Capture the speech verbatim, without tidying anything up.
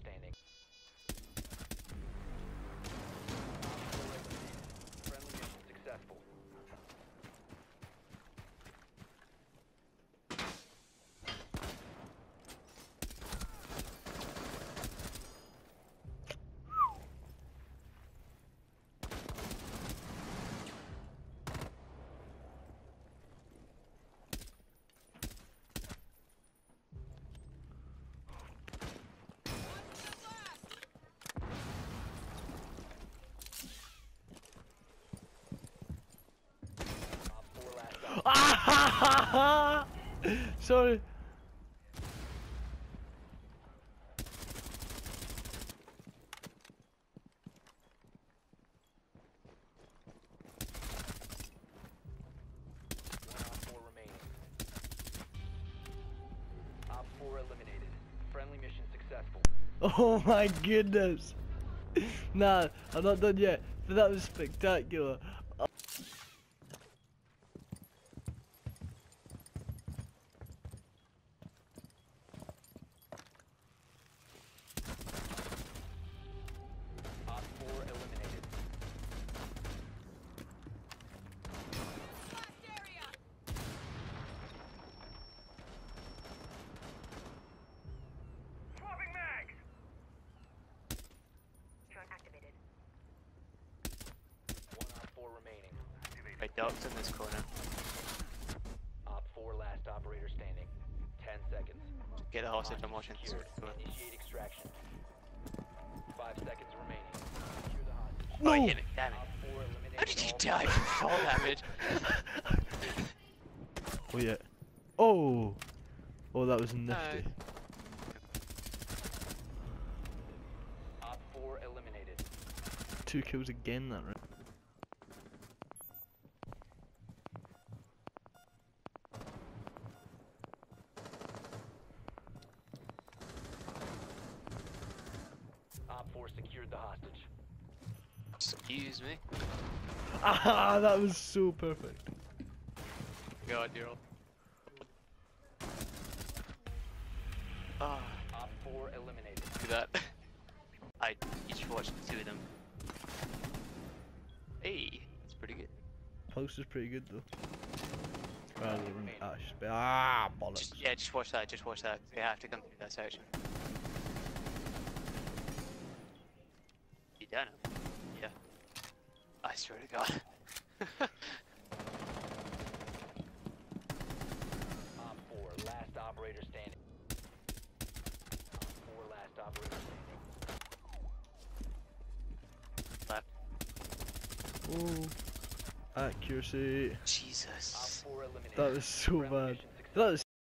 standing. Friendly mission successful. Ah! Sorry. Four remaining. Op four eliminated. Friendly mission successful. Oh my goodness. Nah, I'm not done yet. But that was spectacular. Op four eliminated. Swapping mags! Drone activated. One op four remaining. Right, dogs in this corner. Op four last operator standing. Ten seconds. Get a hostage, I'm watching. Secured. Initiate extraction. Five seconds remaining. Secure the hostage. Oh, you hit it, damn Op it. four eliminated. How did you all die from fall damage? Oh yeah. Oh. Oh, that was nifty. Op four eliminated. Two kills again that round. Op four secured the hostage. Excuse me. Ah, that was so perfect. God, you're all. Ah, Op four eliminated. do that. I each watched two of them. Hey, that's pretty good. Post is pretty good though. Rather than Ash. Ah, bollocks. Just, yeah, just watch that, just watch that. They have to come through that section. You done it? Yeah. I swear to God. Op four last operator standing. Op four last operator standing. Left. Oh. Accuracy. Op Jesus. four eliminated. That was so Friendly bad. mission successful. That was